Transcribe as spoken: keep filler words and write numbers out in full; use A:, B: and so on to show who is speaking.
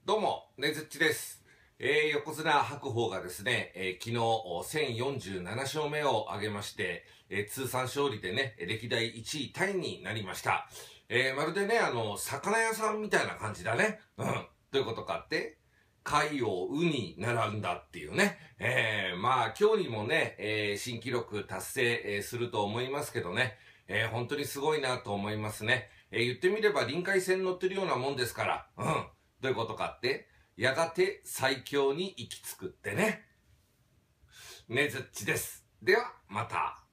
A: どうも、ねずっちです。えー、横綱白鵬がですね、えー、昨日せんよんじゅうななしょうめを挙げまして、えー、通算勝利でね、歴代いちいタイになりました。えー、まるでね、あの、魚屋さんみたいな感じだね。うん。どういうことかって、貝をウに並んだっていうね。えー、まあ今日にもね、えー、新記録達成、えー、すると思いますけどね、えー、本当にすごいなと思いますね。えー、言ってみれば臨海線乗ってるようなもんですから、うん。どういうことかって、やがて最強に行き着くってね。ねずっちです。では、また。